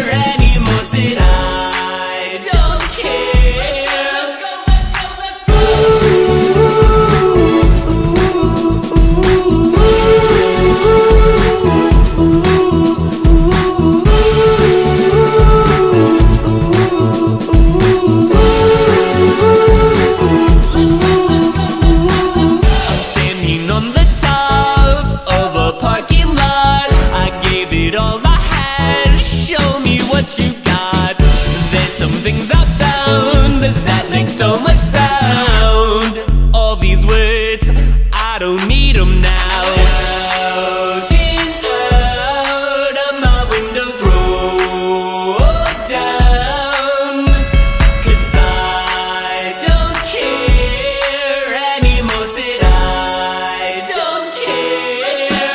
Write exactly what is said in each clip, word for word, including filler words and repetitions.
anymore, said I don't care. Let's go, let's go, let's go. I'm standing on the top of a parking lot. I gave it all I had. Show me what you got. There's some things I found that make so much sound. All these words, I don't need them now. Shouting out of my windows, roll down, 'cause I don't care anymore, said I don't care.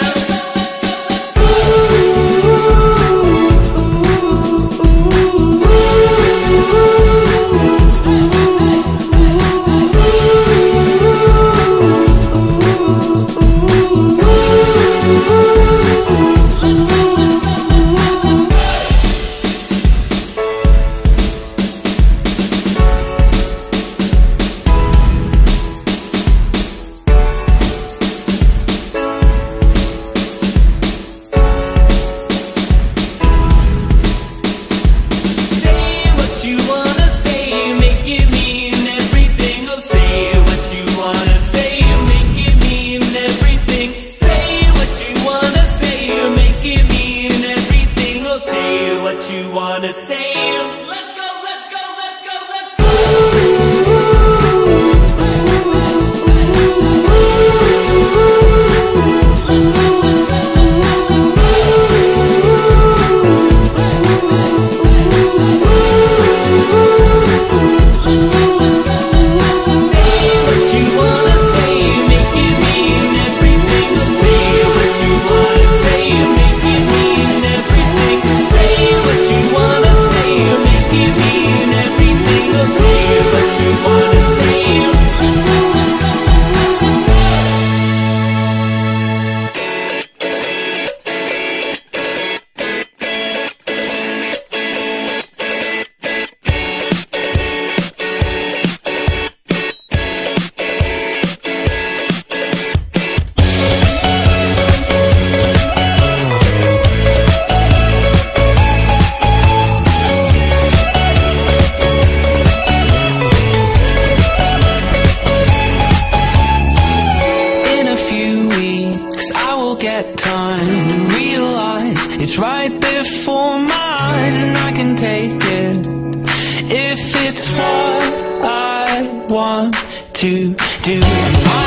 Say what you wanna say, make it mean everything. Oh, say what you wanna say, make it mean everything. Say what you wanna say, make it mean everything. Oh, say what you wanna say. Let's go, let's go, let's go, let's go. Say what you wanna say, make it mean everything. Oh, say what you wanna say, make it mean everything. Say what you wanna say, make it mean everything. Oh, say what you wanna say. Let's go, let's go, let's go, In a few weeks I will get time and realize it's right before my eyes, and I can take it if it's what I want to do.